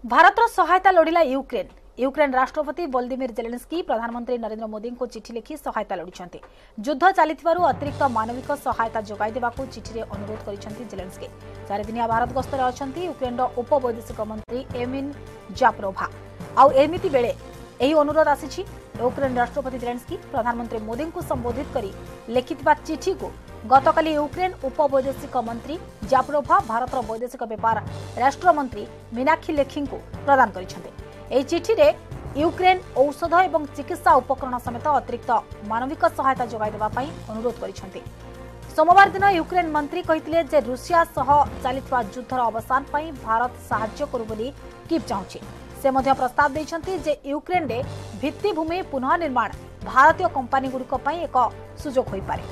भारत सहायता लोड़िला Ukraine. Ukraine राष्ट्रपति वोलोदिमिर जेलेंस्की प्रधानमंत्री नरेंद्र मोदी को चिठी लिखि सहायता लोड़िछन्ति। युद्ध चलिथिबारु अतिरिक्त मानविक सहायता जोगाई देबाकू चिठीरे अनुरोध करिछन्ति जेलेंस्की। 4 दिनिया भारत गस्तरे अछन्ति यूक्रेन उपवैदेशिक मंत्री एमिन जापरोभा। आउ एमिति बेले एही अनुरोध आसीछि। यूक्रेन राष्ट्रपति जेलेंस्की प्रधानमंत्री मोदी को संबोधित करी लिखिथिबा चिठी को गतकाली यूक्रेन उपवैदेशिक मंत्री जापरोभा भारत वैदेशिक व्यापार राष्ट्रमंत्री मीनाक्षी लेखी को प्रदान करिसेंते। चिठी रे यूक्रेन औषध एवं चिकित्सा उपकरण समेत अतिरिक्त मानविक सहायता जोगाई देबा पई अनुरोध करिसेंते। सोमवार दिन यूक्रेन मंत्री कहिथिले जे रूसिया सह चलितवा युद्धर अवसान पई भारत सहायता करू बोली कीव चाहुछि। से मध्य प्रस्ताव दैछन्ति जे यूक्रेन रे भित्तिभूमि पुनः निर्माण भारतीय कंपनी गुड़िक पई एक सुजोग होई पारे।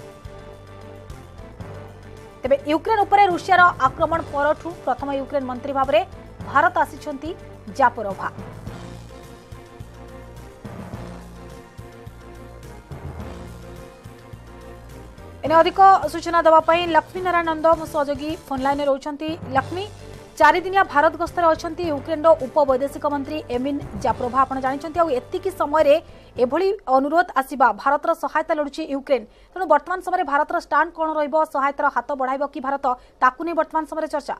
तेबे यूक्रेन उपरे रूसियार आक्रमण परठू प्रथम यूक्रेन मंत्री भाव में भारत आसिछन्ति जापरोभा। एने अधिक सूचना देवाई लक्ष्मी नारायण नंद सहयोगी फोन लाइन रोचंती। लक्ष्मी, 4 दिनिया भारत गस्तर अछंती यूक्रेन उपवैदेशिक मंत्री एमिन जापरोभा। आपण जानिछन्ती आ एतिकी समय रे एभली अनुरोध आसीबा भारतर सहायता लोड़ुछि यूक्रेन। तेणु वर्तमान समय भारतर स्टांड कोन रहइबो, सहायतार हाथ बढ़ाइबो कि भारत, ताकू नै वर्तमान समय चर्चा।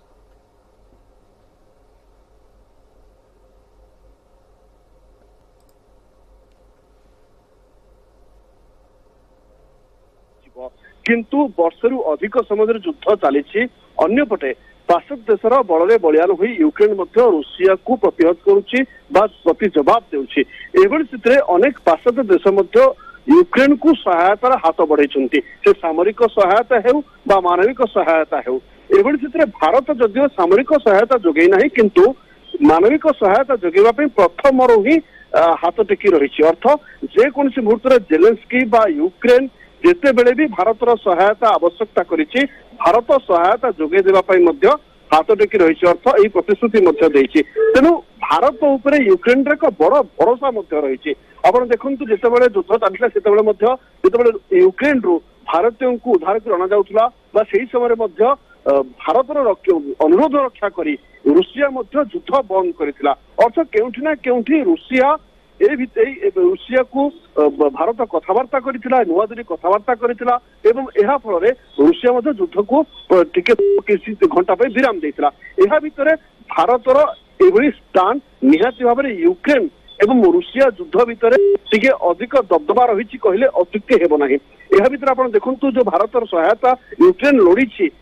किंतु वर्षरु अधिक समय युद्ध चली अन्यपटे पाश्चात्य देशर बल बलियान हो यूक्रेन रूसिया को प्रतिहत करुच्ची प्रति जवाब देउछि। एभली स्थिति अनेक पाश्चात्य देश यूक्रेन को सहायतार हाथ बढ़ाई से सामरिक सहायता हेउ बा मानविक सहायता हेउ। एभली स्थिति भारत जदिओ सामरिक सहायता जोगई नाही किंतु मानविक सहायता जोगेबा पई प्रथमरु ही हाथ टेकी रही। अर्थ जेकोसी मुहूर्त जेलेंस्की बा यूक्रेन जेते बेले भी भारतर सहायता आवश्यकता करिछि भारत सहायता जोगे देबा पई मध्य हाथ टेकी रही। अर्थ यही प्रतिश्रुति मध्य देछि। तेणु भारत उपरे यूक्रेन रे एक बड़ भरोसा मध्य रही। आपण देखंतु जेतेबेले युद्ध चलिला सेतेबेले मध्य जेतेबेले यूक्रेन रु भारतीयों को उद्धार कर अना जाउथला बा सेही समय मध्य भारतर अनुरोध रक्षा करी रूसिया मध्य युद्ध बंद करितला। अर्थ केउठी ना केउठी रूसिया रूसिया को भारत कथबार्ता करितला, नुआ दिल्ली कथबार्ता करितला एवं एहा फल रूसिया मध्य युद्ध को किसी घंटा पे विराम देइतला। एहा भितरे भारतर एभली स्टांड निहाती भाव में यूक्रेन एवं रूसिया युद्ध भितर टिके अधिक दबदबा रही कहले अत्युक्ति हेब नाही। एहा भितर आपण देखंतु जो भारतर सहायता यूक्रेन लोड़ीछि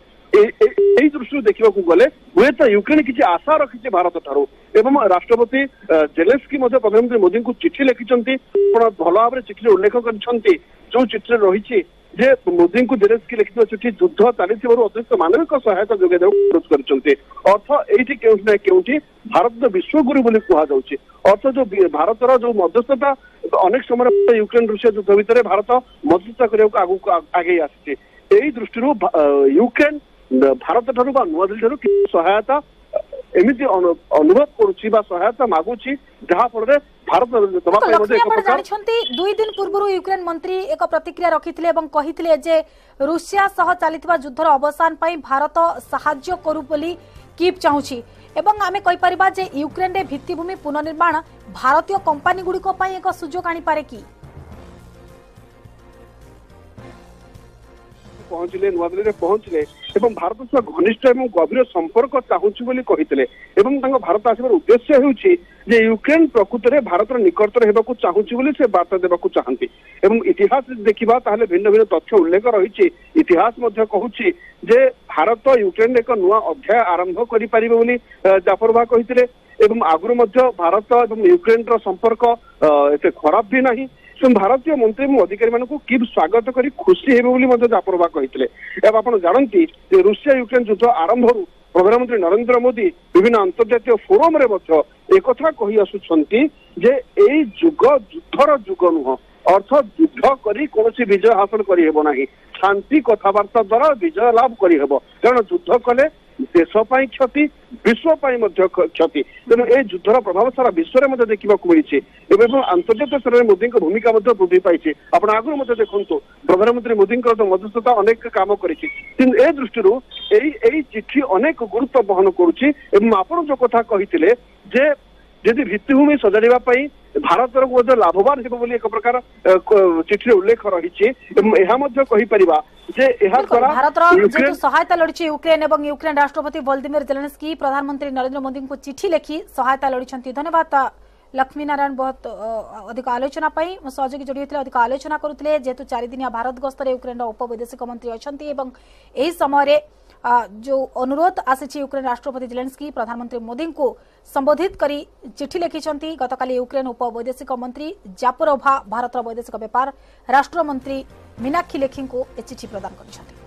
एई दृष्टि देखा गले हुए तो यूक्रेन किसी आशा रखी भारत ठारू एवं राष्ट्रपति जेलेंस्की प्रधानमंत्री मोदी को चिठी लिखिंट भल भाव चिठी उल्लेख कर जो चिठी रही जे मोदी को जेलेंस्की लिखित चिठी युद्ध चली अतिरिक्त मानविक सहायता जोगे अनुरोध कर। अर्थ ये केउठी केउठी भारत विश्वगुरु बोली कहुच्छे। अर्थ जो भारतर जो मध्यस्थता अनेक समय यूक्रेन रूसिया युद्ध भितर भारत मध्यस्थता करने आगे आसी दृष्टि यूक्रेन भारत ठारू बा नुआ दिल्ली ठारू सहायता एमिति अनुभव करुछि बा सहायता मागुछि जहा फल रे भारत दबा पे मध्ये एक प्रकार 2 दिन पूर्व यूक्रेन मंत्री एक प्रतिक्रिया रखिथिले एवं कहिथिले जे रूसिया सह चलितबा युद्धर अवसान पई भारत सहायता करू बोली कीव चाहुछि एवं आमे कहि परिबा जे यूक्रेन रे भित्तिभूमि पुनर्निर्माण भारतीय कंपनी गुड़िक पई एक सुजोग आनी पारे कि पहुंचले नुआ दिल्ली पहुंचले एवं भारत सह घनिष्ठ एवं गभीर संपर्क चाहूँ बोली कहितले एवं भारत आसबार उद्देश्य होउछि जे यूक्रेन प्रकृत में भारतर निकटतर हेबाकू चाहूँछि बोली से वार्ता देबाकू चाहंती एवं इतिहास देखिबा ताहले भिन्न भिन्न तथ्य उल्लेख रही। इतिहास मध्य कहूछि जे भारत यूक्रेन एक नुआ अध्याय आरंभ करि परिबे बोली जापरोभा कहितले एवं आगुरु मध्य भारत एवं यूक्रेन रो संपर्क एते खराब भी नहीं। भारतीय मंत्री अधिकारी मानक कि स्वागत करी खुशी हेबे बोली जापरोभा कहितले। एवं आपण जानती रूसिया यूक्रेन युद्ध आरंभ प्रधानमंत्री नरेंद्र मोदी विभिन्न अंतर्जातीय फोरम रे एक कही आसुछंती जे एई जुग युद्धर जुग नुह। अर्थ युद्ध करी कोनोसी विजय हासिल करि हेबो नाही, शांति कथबार्ता द्वारा विजय लाभ करि हेबो। कारण युद्ध कले देश ପାଇଁ क्षति विश्व ପାଇଁ ମଧ୍ୟ क्षति तेणु ए युद्धर प्रभाव सारा विश्व में देखा मिली एवं अंतर्जातीय स्तर में मोदी भूमिका वृद्धि पाई आप आगुरी मत देखु प्रधानमंत्री मोदी मध्यस्थता अनेक काम कर दृष्टि चिठी अनेक गुरुत्व बहन करुच्ची आपण जो कथा कहते जे यदि भित्तिभूमि सजाड़ा भारत लाभवान हो एक प्रकार चिठी उल्लेख रही भारत सहायता लड़ी यूक्रेन और यूक्रेन राष्ट्रपति वोलोदिमिर जेलेंस्की प्रधानमंत्री नरेंद्र मोदी को चिठी लिखि सहायता लड़ी धन्यवाद लक्ष्मी नारायण बहुत अधिक आलोचना सहयोगी जोड़ी होते अधिक आलोचना करुले जेहेतु 4 दिनिया भारत गस्तर यूक्रेन उपवैदेशिक मंत्री अच्छा यही समय जो अनुरोध आसी यूक्रेन राष्ट्रपति जेलेंस्की प्रधानमंत्री मोदी को संबोधित करी चिठी लिखिं गतकाली यूक्रेन उपवैदेशिक मंत्री जापोरोभा भारत वैदेशिक व्यापार राष्ट्रमंत्री मीनाक्षी लेखी को चिठी प्रदान कर।